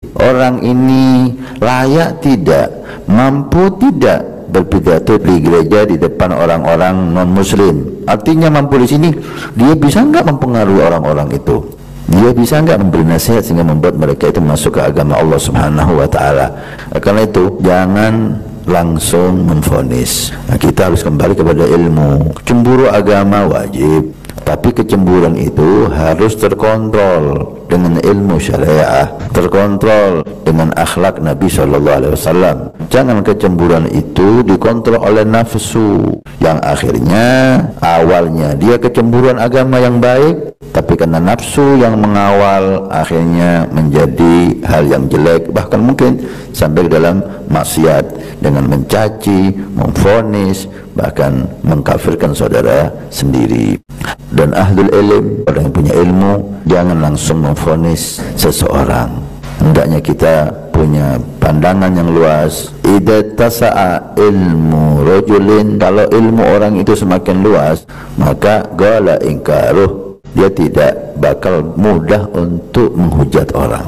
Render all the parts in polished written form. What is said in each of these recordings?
orang ini layak tidak, mampu tidak berpidato di gereja di depan orang-orang non-muslim. Artinya mampu di sini, dia bisa nggak mempengaruhi orang-orang itu? Dia bisa nggak memberi nasihat sehingga membuat mereka itu masuk ke agama Allah Subhanahu wa Ta'ala? Karena itu jangan langsung memvonis. Nah, kita harus kembali kepada ilmu. Cemburu agama wajib, tapi kecemburuan itu harus terkontrol dengan ilmu syariah, terkontrol dengan akhlak Nabi SAW. Jangan kecemburuan itu dikontrol oleh nafsu, yang akhirnya awalnya dia kecemburuan agama yang baik, tapi karena nafsu yang mengawal akhirnya menjadi hal yang jelek, bahkan mungkin sampai dalam maksiat dengan mencaci, memvonis, bahkan mengkafirkan saudara sendiri. Dan ahlul ilm, orang yang punya ilmu, jangan langsung memvonis seseorang. Hendaknya kita punya pandangan yang luas. Idza tasa'a ilmu rajulin, kalau ilmu orang itu semakin luas, maka gala ingkaruh, dia tidak bakal mudah untuk menghujat orang.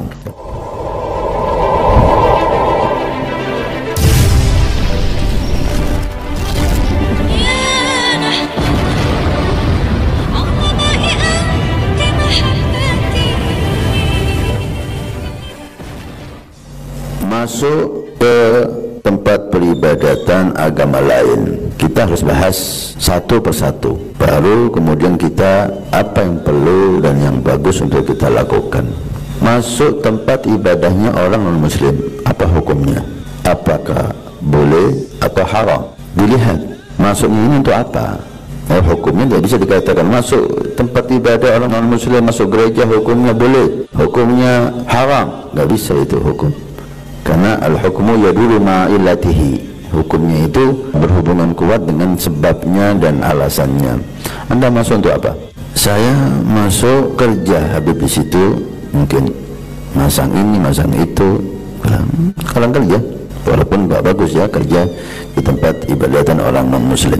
Masuk ke tempat peribadatan agama lain, kita harus bahas satu persatu, baru kemudian kita apa yang perlu dan yang bagus untuk kita lakukan. Masuk tempat ibadahnya orang non-muslim, apa hukumnya? Apakah boleh atau haram? Dilihat masuknya ini untuk apa. Hukumnya tidak bisa dikatakan masuk tempat ibadah orang non-muslim, masuk gereja hukumnya boleh, hukumnya haram. Nggak bisa itu hukum. Karena al-hukmu yaduru ma'ilatihi, hukumnya itu berhubungan kuat dengan sebabnya dan alasannya. Anda masuk untuk apa? Saya masuk kerja, habis di situ mungkin masang ini, masang itu, kalau kerja, walaupun nggak bagus ya kerja di tempat ibadatan orang non-muslim.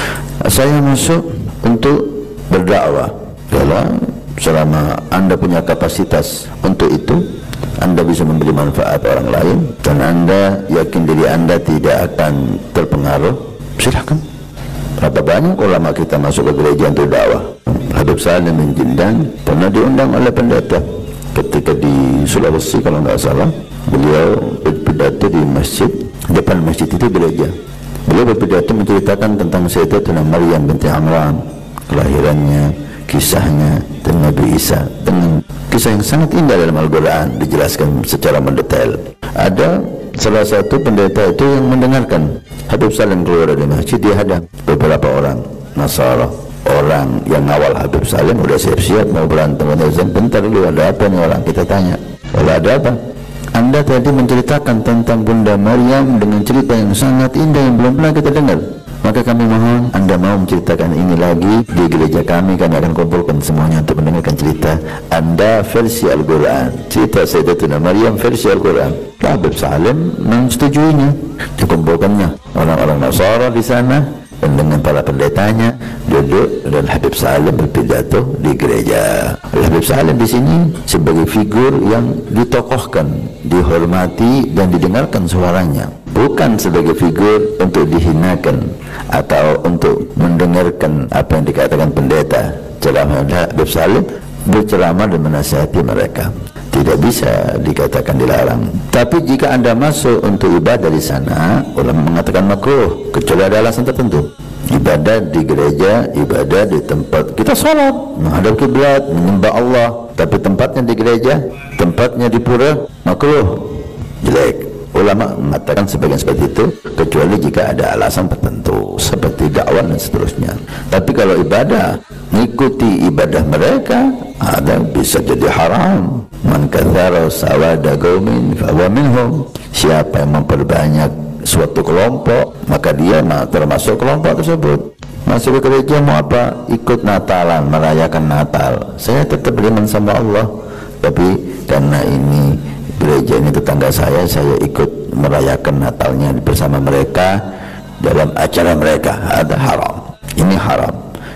Saya masuk untuk berdakwah. Kalau selama Anda punya kapasitas untuk itu, Anda bisa memberi manfaat orang lain, dan Anda yakin diri Anda tidak akan terpengaruh, silahkan. Berapa banyak ulama kita masuk ke gereja untuk dakwah. Habib Salim bin Jindan pernah diundang oleh pendeta ketika di Sulawesi kalau nggak salah. Beliau berpidato di masjid, depan masjid itu gereja. Beliau berpidato menceritakan tentang Sayyidatuna Maryam binti Imran, kelahirannya, kisahnya, dan Nabi Isa, dengan kisah yang sangat indah dalam Al-Quran, dijelaskan secara mendetail. Ada salah satu pendeta itu yang mendengarkan Habib Salim keluar dari masjid, dia hadang beberapa orang Nasara, orang yang ngawal Habib Salim udah siap-siap mau berantem. Bentar dulu, ada apa nih orang? Kita tanya, ada apa? Anda tadi menceritakan tentang Bunda Maryam dengan cerita yang sangat indah yang belum pernah kita dengar. Maka kami mohon Anda mau menceritakan ini lagi di gereja kami akan kumpulkan semuanya untuk mendengarkan cerita Anda versi Al-Quran, cerita Sayyidatuna Maryam versi Al-Quran. Habib Salim menyetujuinya, dikumpulkannya orang-orang Nasara di sana, dan dengan para pendetanya duduk, dan Habib Salim berpidato di gereja. Habib Salim di sini sebagai figur yang ditokohkan, dihormati dan didengarkan suaranya, bukan sebagai figur untuk dihinakan atau untuk mendengarkan apa yang dikatakan pendeta. Ceramah Habib Salim berceramah dan menasihati mereka, tidak bisa dikatakan dilarang. Tapi jika Anda masuk untuk ibadah di sana, ulama mengatakan makruh kecuali ada alasan tertentu. Ibadah di gereja, ibadah di tempat kita sholat, menghadap kiblat, menyembah Allah, tapi tempatnya di gereja, tempatnya di pura, makruh, jelek. Ulama mengatakan sebagian seperti itu, kecuali jika ada alasan tertentu seperti dakwah dan seterusnya. Tapi kalau ibadah, mengikuti ibadah mereka, ada bisa jadi haram. Man katsara sawada qaumin fa huwa minhum. Siapa yang memperbanyak suatu kelompok, maka dia termasuk kelompok tersebut. Masuk ke gereja mau apa? Ikut Natalan, merayakan Natal. Saya tetap beriman sama Allah, tapi karena ini gereja ini tetangga saya ikut merayakan Natalnya bersama mereka dalam acara mereka. Ada haram, ini haram.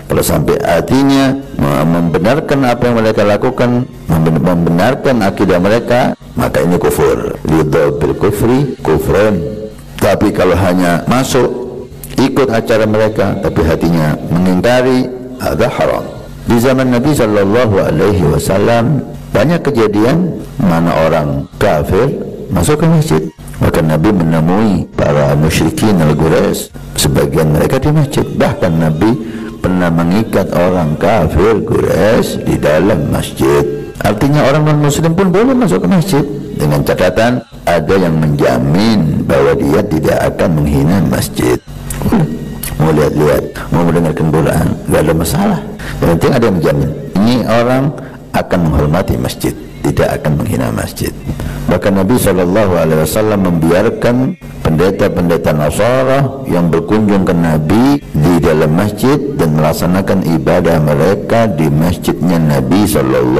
Kalau sampai hatinya membenarkan apa yang mereka lakukan, membenarkan akidah mereka, maka ini kufur. Ridha bil kufri kufrun. Tapi kalau hanya masuk ikut acara mereka tapi hatinya mengingkari, ada haram. Di zaman Nabi sallallahu alaihi wasallam banyak kejadian mana orang kafir masuk ke masjid. Maka Nabi menemui para musyrikin al-Quraisy, sebagian mereka di masjid. Bahkan Nabi pernah mengikat orang kafir Quraisy di dalam masjid. Artinya orang non-muslim pun boleh masuk ke masjid, dengan catatan ada yang menjamin bahwa dia tidak akan menghina masjid. Mau lihat-lihat, mau mendengarkan Quran, gak ada masalah. Yang penting ada yang menjamin ini orang akan menghormati masjid, tidak akan menghina masjid. Bahkan Nabi SAW membiarkan pendeta-pendeta Nasara yang berkunjung ke Nabi di dalam masjid dan melaksanakan ibadah mereka di masjidnya Nabi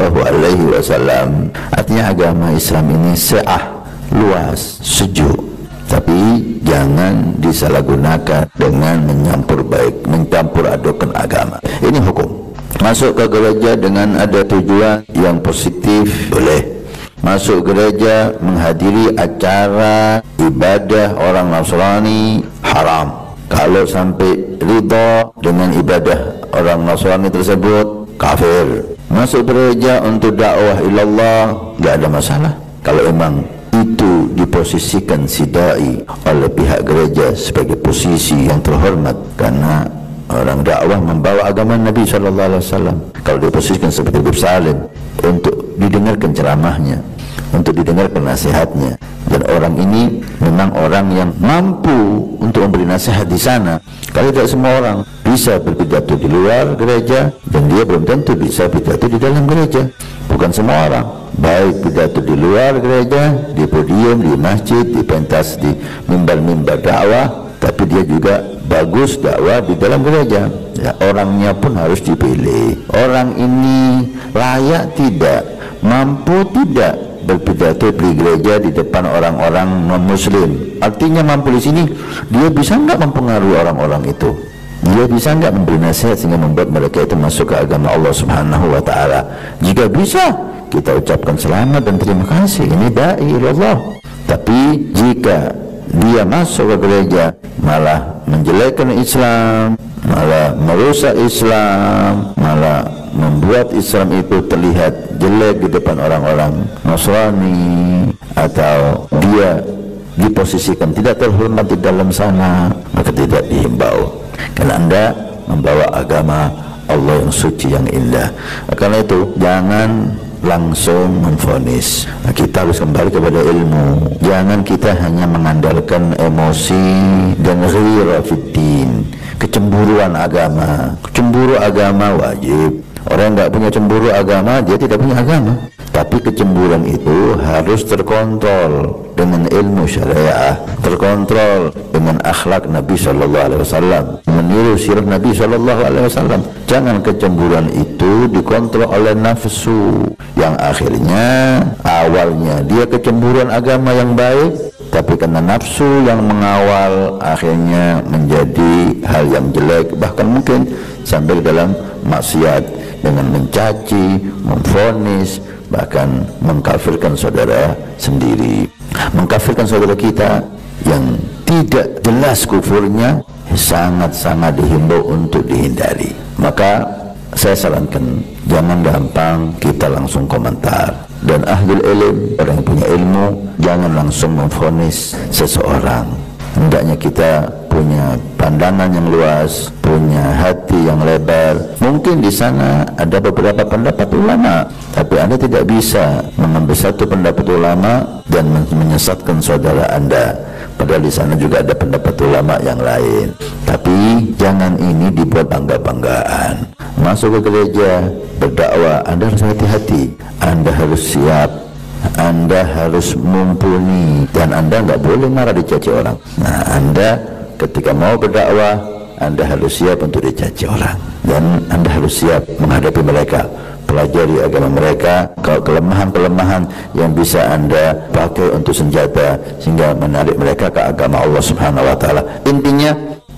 SAW. Artinya agama Islam ini sa'ah, luas, sejuk, tapi jangan disalahgunakan dengan mencampur adukan agama. Ini hukum. Masuk ke gereja dengan ada tujuan yang positif boleh. Masuk gereja menghadiri acara ibadah orang Nasrani haram. Kalau sampai ridha dengan ibadah orang Nasrani tersebut, kafir. Masuk gereja untuk dakwah ilallah, gak ada masalah. Kalau memang itu diposisikan si dai oleh pihak gereja sebagai posisi yang terhormat, karena orang dakwah membawa agama Nabi SAW. Kalau diposisikan seperti Habib Salim untuk didengarkan ceramahnya, untuk didengarkan nasihatnya, dan orang ini memang orang yang mampu untuk memberi nasihat di sana. Kalau tidak semua orang bisa berpidato di luar gereja, dan dia belum tentu bisa pidato di dalam gereja. Bukan semua orang baik pidato di luar gereja, di podium, di masjid, di pentas, di mimbar-mimbar dakwah, tapi dia juga bagus dakwah di dalam gereja. Ya, orangnya pun harus dipilih. Orang ini layak tidak, mampu tidak berpidato di gereja di depan orang-orang non-muslim. Artinya mampu di sini, dia bisa nggak mempengaruhi orang-orang itu? Dia bisa nggak memberi nasihat sehingga membuat mereka itu masuk ke agama Allah Subhanahu wa Ta'ala? Jika bisa, kita ucapkan selamat dan terima kasih, ini dai Allah. Tapi jika dia masuk ke gereja malah menjelekkan Islam, malah merusak Islam, malah membuat Islam itu terlihat jelek di depan orang-orang Nasrani, atau dia diposisikan tidak terhormat di dalam sana, maka tidak dihimbau. Karena Anda membawa agama Allah yang suci, yang indah. Karena itu jangan langsung memvonis. Kita harus kembali kepada ilmu. Jangan kita hanya mengandalkan emosi dan ghirah fiddin, kecemburuan agama. Cemburu agama wajib. Orang yang tidak punya cemburu agama, dia tidak punya agama. Tapi kecemburuan itu harus terkontrol dengan ilmu syariah, terkontrol dengan akhlak Nabi SAW, meniru sirah Nabi SAW. Jangan kecemburuan itu dikontrol oleh nafsu, yang akhirnya awalnya dia kecemburuan agama yang baik, tapi karena nafsu yang mengawal akhirnya menjadi hal yang jelek, bahkan mungkin sampai dalam maksiat dengan mencaci, memvonis, bahkan mengkafirkan saudara sendiri, mengkafirkan saudara kita yang tidak jelas kufurnya, sangat-sangat dihimbau untuk dihindari. Maka saya sarankan jangan gampang kita langsung komentar, dan ahlul ilm, orang yang punya ilmu, jangan langsung memvonis seseorang. Hendaknya kita punya pandangan yang luas, punya hati yang lebar. Mungkin di sana ada beberapa pendapat ulama, tapi Anda tidak bisa mengambil satu pendapat ulama dan menyesatkan saudara Anda, padahal di sana juga ada pendapat ulama yang lain. Tapi jangan ini dibuat bangga-banggaan. Masuk ke gereja berdakwah, Anda harus hati-hati, Anda harus siap, Anda harus mumpuni, dan Anda nggak boleh marah dicaci orang. Nah, Anda ketika mau berdakwah, Anda harus siap untuk dicaci orang, dan Anda harus siap menghadapi mereka. Pelajari agama mereka, kelemahan-kelemahan yang bisa Anda pakai untuk senjata sehingga menarik mereka ke agama Allah Subhanahu wa Ta'ala. Intinya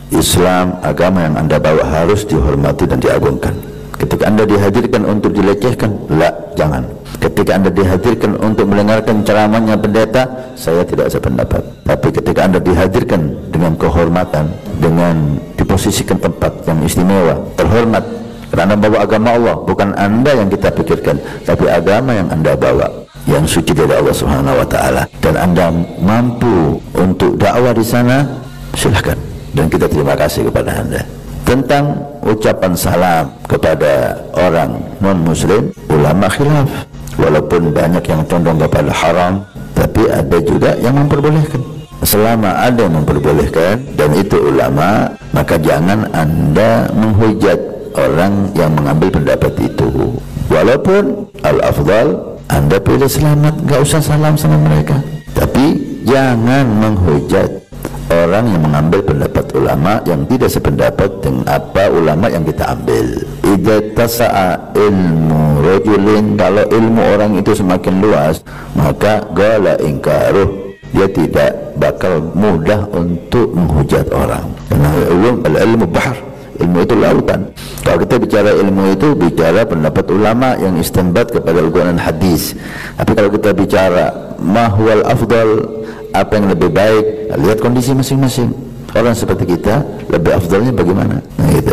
Islam, agama yang Anda bawa harus dihormati dan diagungkan. Ketika Anda dihadirkan untuk dilecehkan, jangan. Ketika Anda dihadirkan untuk mendengarkan ceramahnya pendeta, saya tidak sependapat. Tapi ketika Anda dihadirkan dengan kehormatan, dengan diposisikan tempat yang istimewa, terhormat, karena Anda bawa agama Allah, bukan Anda yang kita pikirkan, tapi agama yang Anda bawa, yang suci dari Allah Subhanahu wa taala, dan Anda mampu untuk dakwah di sana, silakan. Dan kita terima kasih kepada Anda. Tentang ucapan salam kepada orang non-muslim, ulama khilaf. Walaupun banyak yang condong kepada haram, tapi ada juga yang memperbolehkan. Selama ada yang memperbolehkan dan itu ulama, maka jangan Anda menghujat orang yang mengambil pendapat itu. Walaupun al-afdal Anda pilih selamat, gak usah salam sama mereka, tapi jangan menghujat orang yang mengambil pendapat ulama yang tidak sependapat dengan apa ulama yang kita ambil. Idza tasa'a ilmu rajulin, kalau ilmu orang itu semakin luas, maka gala ingkaruh, dia tidak bakal mudah untuk menghujat orang. Karena ilmu bahr, ilmu itu lautan. Kalau kita bicara ilmu itu bicara pendapat ulama yang istinbat kepada Al-Quran dan hadis. Tapi kalau kita bicara mahwal afdal, apa yang lebih baik, lihat kondisi masing-masing. Orang seperti kita lebih afdalnya bagaimana, gitu.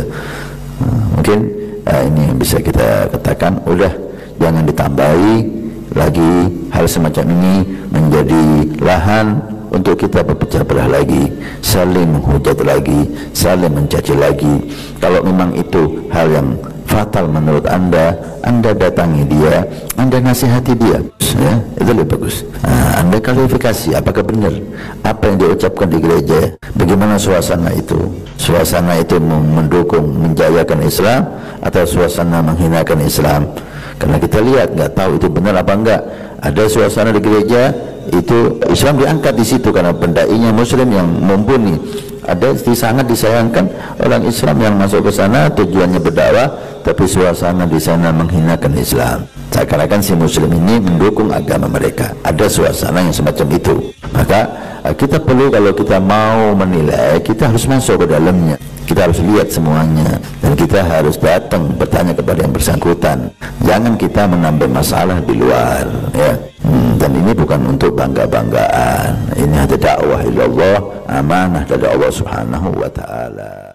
Mungkin ini yang bisa kita katakan. Udah, jangan ditambahi lagi hal semacam ini menjadi lahan untuk kita berpecah belah lagi, saling menghujat lagi, saling mencaci lagi. Kalau memang itu hal yang fatal menurut Anda datangi dia, Anda nasihati dia, ya, itu lebih bagus. Anda klarifikasi apakah benar apa yang dia ucapkan di gereja, bagaimana suasana itu. Suasana itu mendukung, menjayakan Islam atau suasana menghinakan Islam. Karena kita lihat, nggak tahu itu benar apa enggak. Ada suasana di gereja itu Islam diangkat di situ karena pendainya muslim yang mumpuni. Ada sangat disayangkan orang Islam yang masuk ke sana tujuannya berdakwah, tapi suasana di sana menghinakan Islam. Seakan-akan si muslim ini mendukung agama mereka. Ada suasana yang semacam itu. Maka kita perlu, kalau kita mau menilai, kita harus masuk ke dalamnya. Kita harus lihat semuanya dan kita harus datang bertanya kepada yang bersangkutan. Jangan kita menambah masalah di luar, ya. Dan ini bukan untuk bangga-banggaan. Ini ada dakwah ilallah, amanah dari Allah Subhanahu wa taala.